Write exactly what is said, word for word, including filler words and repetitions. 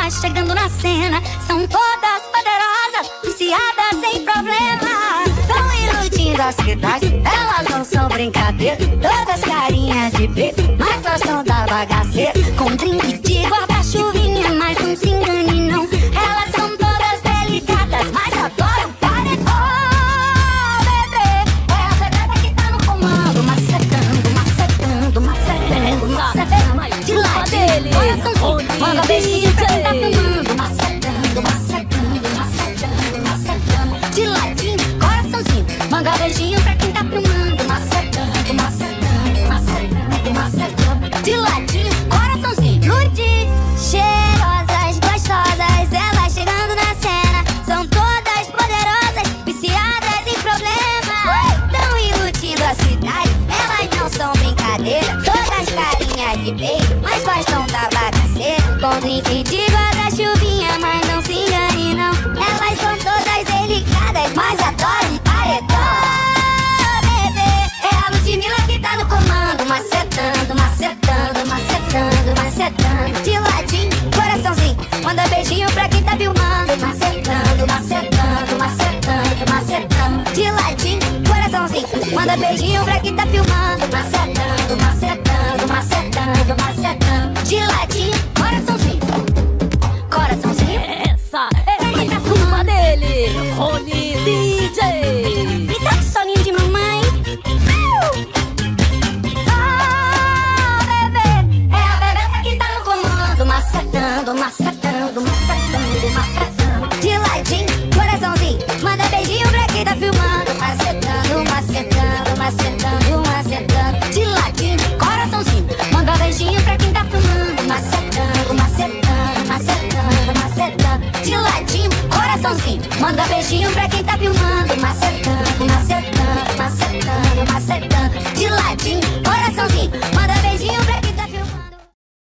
vai chegando na cena. São todas poderosas, viciadas sem problema. Tão iludindo a cidade, elas não são brincadeira. Todas carinhas de preto, mas gostam da bagaceira. Com drink de guarda-chuvinha, mas não se engane não. Elas são todas delicadas, mas adoram paredão. Bebê, é a bebê que tá no comando. Macetando, macetando, macetando, macetando. De ladinho, coraçãozinho, manda beijinho pra quem tá filmando. Macetando, macetando, macetando, macetando. De ladinho, coraçãozinho, manda beijinho pra quem tá filmando. Macetando, macetando, macetando, macetando. De ladinho, coraçãozinho. Lude, cheirosas, gostosas, elas chegando na cena. São todas poderosas, viciadas em problema. Tão iludindo a cidade, elas não são brincadeira. Todas carinhas de peito, mas gostam da bagaceira. Com drink de guarda-chuvinha, mas não se engane não. Elas são todas delicadas, mas adoram paredão. Bebê, é a Ludmilla que tá no comando. Macetando, macetando, macetando, macetando. De ladinho, coraçãozinho, manda beijinho pra quem tá filmando. Macetando, macetando, macetando, macetando. De ladinho, coraçãozinho, manda beijinho pra quem tá filmando. Macetando, macetando, macetando, macetando. De ladinho, coraçãozinho, coraçãozinho. Essa é a turma dele, Rony D J. Me dá um soninho de mamãe. Ah, bebê, é a bebê que tá no comando. Macetando, macetando, macetando, macetando. De ladinho, coraçãozinho, manda beijinho pra quem tá filmando. Macetando, macetando, macetando, macetando. De ladinho, coraçãozinho, manda beijinho pra quem tá filmando. Macetando, macetando, macetando, macetando. De ladinho, coraçãozinho, manda beijinho pra quem tá filmando. Macetando, macetando, macetando, macetando. De ladinho, coraçãozinho,